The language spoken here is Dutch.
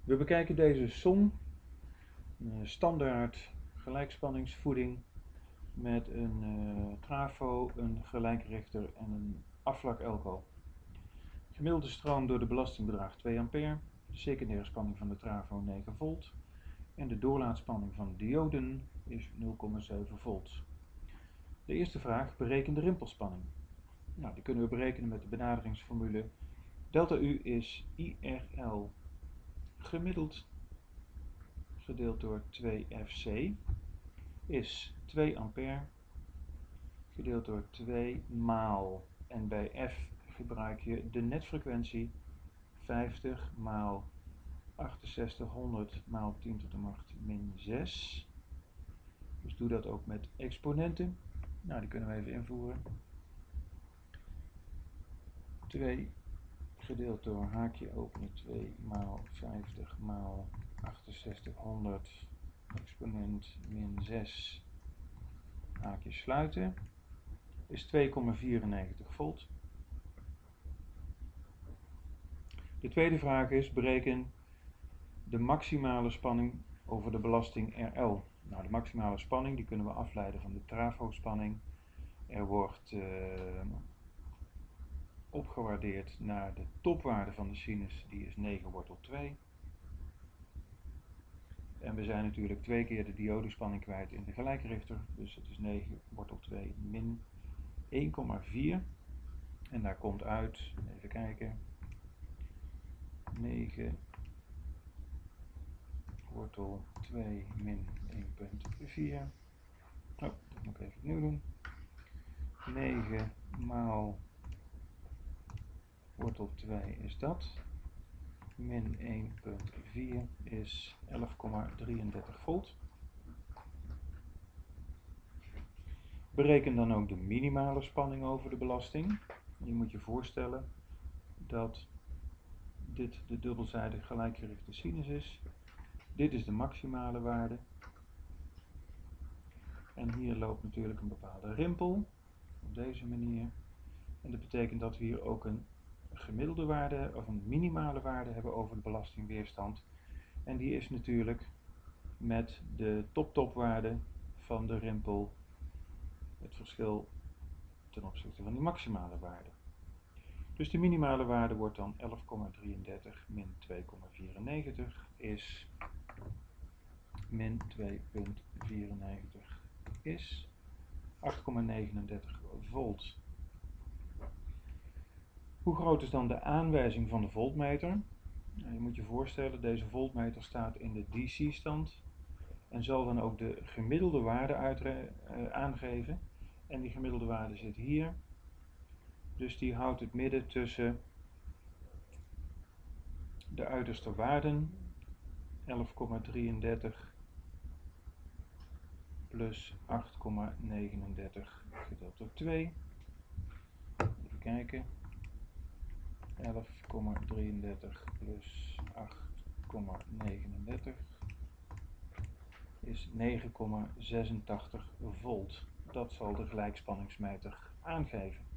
We bekijken deze som, standaard gelijkspanningsvoeding met een trafo, een gelijkrichter en een afvlak elko. Gemiddelde stroom door de belasting bedraagt 2 ampère, de secundaire spanning van de trafo 9 volt en de doorlaatspanning van de dioden is 0,7 volt. De eerste vraag, bereken de rimpelspanning. Nou, die kunnen we berekenen met de benaderingsformule. Delta U is IRL gemiddeld gedeeld door 2FC is 2 ampère gedeeld door 2 maal. En bij F gebruik je de netfrequentie 50 maal 6800 maal 10 tot de macht min 6. Dus doe dat ook met exponenten. Nou, die kunnen we even invoeren. 2 gedeeld door haakje openen 2 maal 50 maal 6800 exponent min 6 haakje sluiten is 2,94 volt. De tweede vraag is bereken de maximale spanning over de belasting RL. Nou, de maximale spanning die kunnen we afleiden van de trafospanning. Er wordt opgewaardeerd naar de topwaarde van de sinus, die is 9 wortel 2. En we zijn natuurlijk 2 keer de diodespanning kwijt in de gelijkrichter, dus het is 9 wortel 2 min 1,4. En daar komt uit, even kijken, 9 wortel 2 min 1,4. Oh, dat moet ik even opnieuw doen. 9 maal wortel 2 is dat. Min 1,4 is 11,33 volt. Bereken dan ook de minimale spanning over de belasting. Je moet je voorstellen dat dit de dubbelzijdig gelijkgerichte sinus is. Dit is de maximale waarde. En hier loopt natuurlijk een bepaalde rimpel, op deze manier. En dat betekent dat we hier ook een gemiddelde waarde of een minimale waarde hebben over de belastingweerstand. En die is natuurlijk met de topwaarde van de rimpel het verschil ten opzichte van die maximale waarde. Dus de minimale waarde wordt dan 11,33 min 2,94 is min 2,94 is 8,39 volt. Hoe groot is dan de aanwijzing van de voltmeter? Nou, je moet je voorstellen, deze voltmeter staat in de DC-stand en zal dan ook de gemiddelde waarde aangeven. En die gemiddelde waarde zit hier. Dus die houdt het midden tussen de uiterste waarden, 11,33 plus 8,39 gedeeld door 2. Even kijken. 11,33 plus 8,39 is 9,86 volt. Dat zal de gelijkspanningsmeter aangeven.